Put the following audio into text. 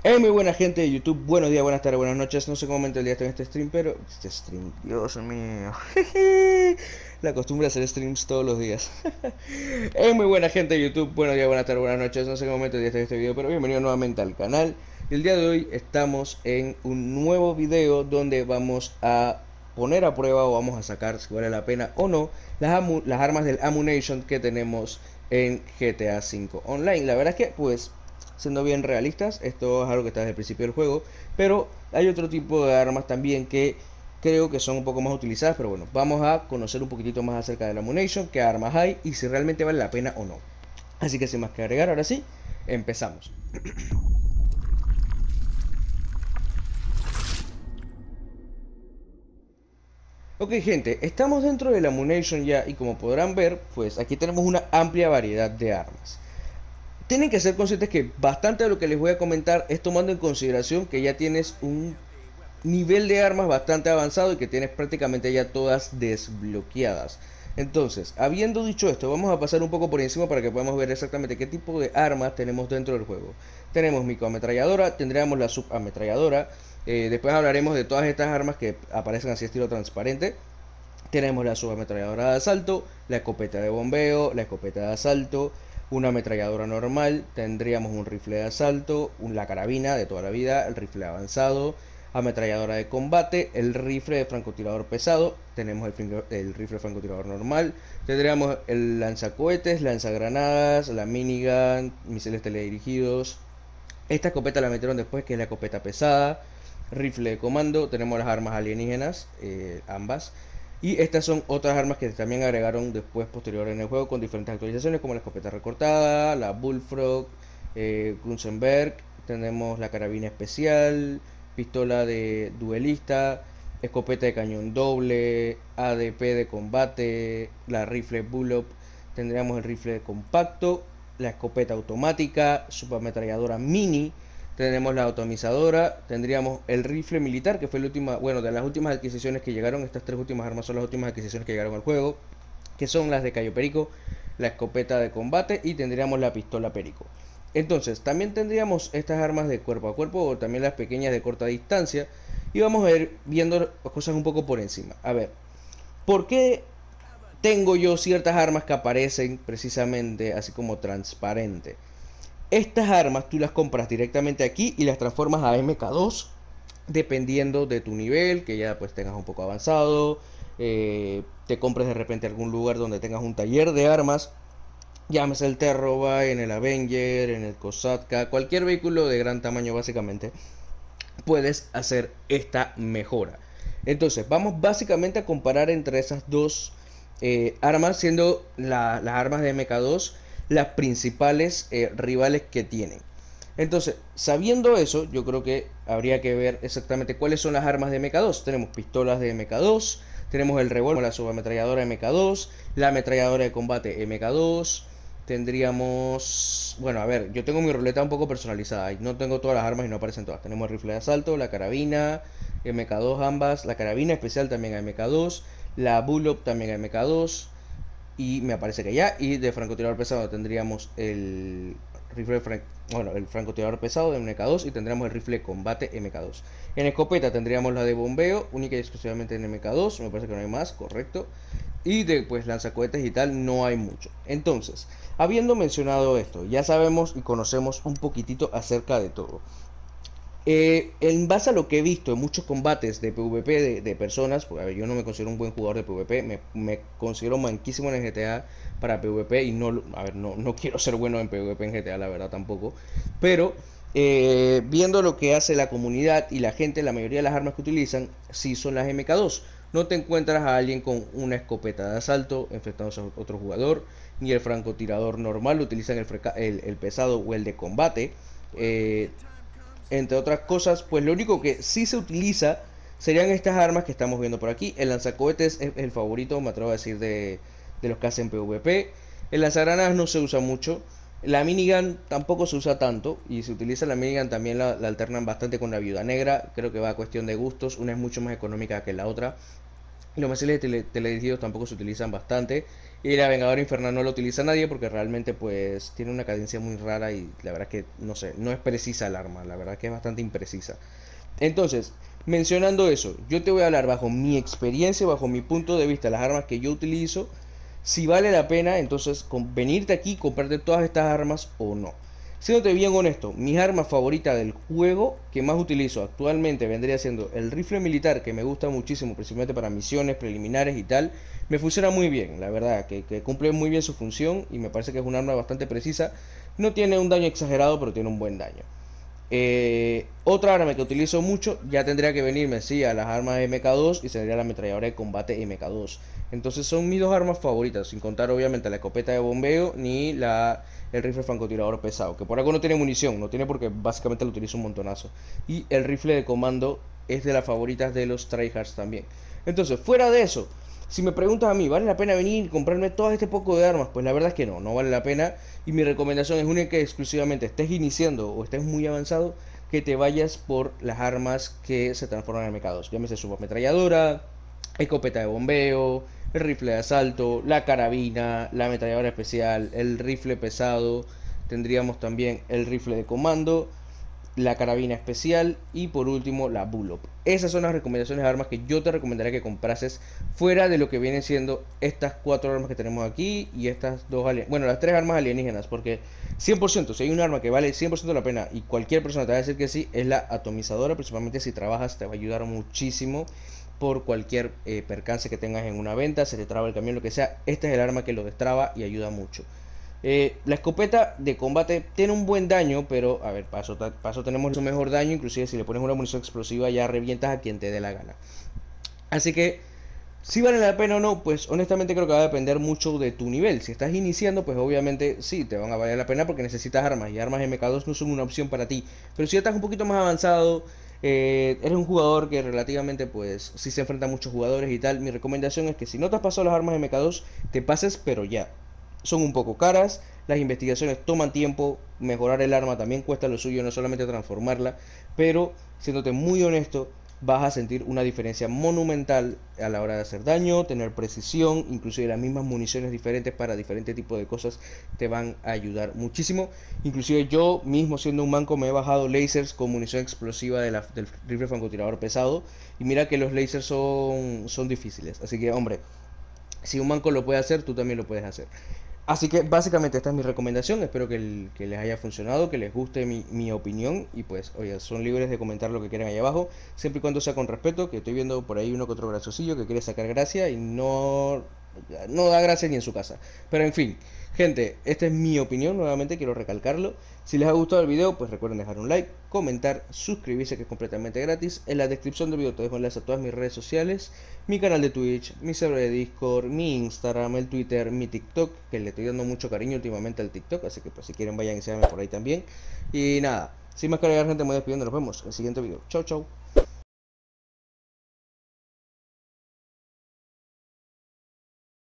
Hey, muy buena gente de YouTube, buenos días, buenas tardes, buenas noches. No sé cómo momento el día está en este stream, pero este stream, Dios mío. La costumbre de hacer streams todos los días. Hey, muy buena gente de YouTube, buenos días, buenas tardes, buenas noches. No sé cómo momento el día está en este video, pero bienvenido nuevamente al canal. El día de hoy estamos en un nuevo video donde vamos a poner a prueba o vamos a sacar si vale la pena o no las armas del Ammunition que tenemos en GTA V Online. La verdad es que pues siendo bien realistas, esto es algo que está desde el principio del juego, pero hay otro tipo de armas también que creo que son un poco más utilizadas, pero bueno, vamos a conocer un poquitito más acerca de la Ammunition, qué armas hay y si realmente vale la pena o no. Así que sin más que agregar, ahora sí, empezamos. Ok gente, estamos dentro de la Ammunition ya y como podrán ver, pues aquí tenemos una amplia variedad de armas. Tienen que ser conscientes que bastante de lo que les voy a comentar es tomando en consideración que ya tienes un nivel de armas bastante avanzado y que tienes prácticamente ya todas desbloqueadas. Entonces, habiendo dicho esto, vamos a pasar un poco por encima para que podamos ver exactamente qué tipo de armas tenemos dentro del juego. Tenemos microametralladora, tendríamos la subametralladora, después hablaremos de todas estas armas que aparecen así estilo transparente. Tenemos la subametralladora de asalto, la escopeta de bombeo, la escopeta de asalto, una ametralladora normal, tendríamos un rifle de asalto, la carabina de toda la vida, el rifle avanzado, ametralladora de combate, el rifle de francotirador pesado, tenemos el rifle de francotirador normal, tendríamos el lanzacohetes, lanzagranadas, la minigun, misiles teledirigidos. Esta escopeta la metieron después, que es la escopeta pesada, rifle de comando, tenemos las armas alienígenas, ambas. Y estas son otras armas que también agregaron después, posterior en el juego, con diferentes actualizaciones, como la escopeta recortada, la Bullfrog, Gunzenberg, tenemos la carabina especial, pistola de duelista, escopeta de cañón doble, ADP de combate, la rifle Bullet, tendríamos el rifle compacto, la escopeta automática, subametralladora mini, tenemos la atomizadora, tendríamos el rifle militar, que fue la última, bueno, de las últimas adquisiciones que llegaron, estas tres últimas armas son las últimas adquisiciones que llegaron al juego, que son las de Cayo Perico, la escopeta de combate y tendríamos la pistola Perico. Entonces, también tendríamos estas armas de cuerpo a cuerpo o también las pequeñas de corta distancia y vamos a ir viendo cosas un poco por encima. A ver, ¿por qué tengo yo ciertas armas que aparecen precisamente así como transparente? Estas armas tú las compras directamente aquí y las transformas a MK2 dependiendo de tu nivel, que ya pues tengas un poco avanzado, te compres de repente algún lugar donde tengas un taller de armas, llámese el Terrorbyte, en el Avenger, en el Kosatka, cualquier vehículo de gran tamaño básicamente, puedes hacer esta mejora. Entonces, vamos básicamente a comparar entre esas dos armas, siendo las armas de MK2 las principales rivales que tienen. Entonces, sabiendo eso, yo creo que habría que ver exactamente cuáles son las armas de MK2. Tenemos pistolas de MK2, tenemos el revólver, la subametralladora MK2, la ametralladora de combate MK2, tendríamos, bueno, a ver, yo tengo mi ruleta un poco personalizada y no tengo todas las armas y no aparecen todas. Tenemos el rifle de asalto, la carabina, MK2 ambas, la carabina especial también a MK2, la Bullock también a MK2 y me parece que ya. Y de francotirador pesado tendríamos el rifle bueno, el francotirador pesado de MK2 y tendríamos el rifle de combate MK2. En escopeta tendríamos la de bombeo, única y exclusivamente en MK2, me parece que no hay más, correcto. Y de pues lanzacohetes y tal no hay mucho. Entonces, habiendo mencionado esto, ya sabemos y conocemos un poquitito acerca de todo. En base a lo que he visto en muchos combates de PvP de personas, pues a ver, yo no me considero un buen jugador de PvP, me considero manquísimo en el GTA para PvP y no, a ver, no quiero ser bueno en PvP en GTA, la verdad tampoco, pero viendo lo que hace la comunidad y la gente, la mayoría de las armas que utilizan, sí son las MK2. No te encuentras a alguien con una escopeta de asalto enfrentándose a otro jugador, ni el francotirador normal, utilizan el pesado o el de combate. Eh, Entre otras cosas, pues lo único que sí se utiliza serían estas armas que estamos viendo por aquí. El lanzacohetes es el favorito, me atrevo a decir, de los que hacen PvP. El lanzagranadas no se usa mucho. La minigun tampoco se usa tanto. Y si utiliza la minigun también la alternan bastante con la viuda negra. Creo que va a cuestión de gustos. Una es mucho más económica que la otra. Y los misiles teledirigidos tampoco se utilizan bastante. Y la Vengadora Infernal no lo utiliza nadie porque realmente pues tiene una cadencia muy rara y la verdad que no sé, no es precisa el arma, la verdad que es bastante imprecisa. Entonces, mencionando eso, yo te voy a hablar bajo mi experiencia, bajo mi punto de vista, las armas que yo utilizo, si vale la pena entonces venirte aquí y comprarte todas estas armas o no. Siéndote bien honesto, mis armas favoritas del juego que más utilizo actualmente vendría siendo el rifle militar, que me gusta muchísimo, principalmente para misiones preliminares y tal. Me funciona muy bien, la verdad, que cumple muy bien su función y me parece que es un arma bastante precisa. No tiene un daño exagerado, pero tiene un buen daño. Otra arma que utilizo mucho ya tendría que venirme, sí, a las armas MK2 y sería la ametralladora de combate MK2. Entonces son mis dos armas favoritas, sin contar obviamente la escopeta de bombeo ni el rifle francotirador pesado, que por algo no tiene munición, no tiene porque básicamente lo utilizo un montonazo. Y el rifle de comando es de las favoritas de los tryhards también. Entonces, fuera de eso, si me preguntas a mí, ¿vale la pena venir y comprarme todo este poco de armas? Pues la verdad es que no, no vale la pena. Y mi recomendación es única y exclusivamente estés iniciando o estés muy avanzado, que te vayas por las armas que se transforman en MK2. Llámese subametralladora, escopeta de bombeo, el rifle de asalto, la carabina, la ametralladora especial, el rifle pesado. Tendríamos también el rifle de comando, la carabina especial y por último la Bullock. Esas son las recomendaciones de armas que yo te recomendaría que comprases fuera de lo que vienen siendo estas cuatro armas que tenemos aquí y estas dos, bueno, las tres armas alienígenas, porque 100%, si hay un arma que vale 100% la pena y cualquier persona te va a decir que sí, es la atomizadora, principalmente si trabajas te va a ayudar muchísimo por cualquier percance que tengas en una venta, se te traba el camión, lo que sea, este es el arma que lo destraba y ayuda mucho. La escopeta de combate tiene un buen daño, pero a ver, paso tenemos un mejor daño, inclusive si le pones una munición explosiva ya revientas a quien te dé la gana. Así que, si vale la pena o no, pues honestamente creo que va a depender mucho de tu nivel. Si estás iniciando, pues obviamente sí, te van a valer la pena porque necesitas armas y armas MK2 no son una opción para ti. Pero si ya estás un poquito más avanzado, eres un jugador que relativamente pues si se enfrenta a muchos jugadores y tal, mi recomendación es que si no te has pasado las armas MK2, te pases pero ya. Son un poco caras, las investigaciones toman tiempo, mejorar el arma también cuesta lo suyo, no solamente transformarla, pero siéndote muy honesto, vas a sentir una diferencia monumental a la hora de hacer daño, tener precisión, inclusive las mismas municiones diferentes para diferentes tipos de cosas te van a ayudar muchísimo. Inclusive yo mismo siendo un manco me he bajado lasers con munición explosiva del rifle francotirador pesado y mira que los lasers son difíciles, así que hombre, si un manco lo puede hacer, tú también lo puedes hacer. Así que básicamente esta es mi recomendación, espero que les haya funcionado, que les guste mi opinión y pues oye, son libres de comentar lo que quieran ahí abajo, siempre y cuando sea con respeto, que estoy viendo por ahí uno que otro graciosillo que quiere sacar gracia y no da gracia ni en su casa. Pero en fin, gente, esta es mi opinión, nuevamente quiero recalcarlo. Si les ha gustado el video, pues recuerden dejar un like, comentar, suscribirse que es completamente gratis. En la descripción del video te dejo enlace a todas mis redes sociales, mi canal de Twitch, mi server de Discord, mi Instagram, el Twitter, mi TikTok, que le estoy dando mucho cariño últimamente al TikTok, así que pues si quieren vayan y síganme por ahí también. Y nada, sin más que agregar gente, me voy despidiendo, nos vemos en el siguiente video. Chau chau.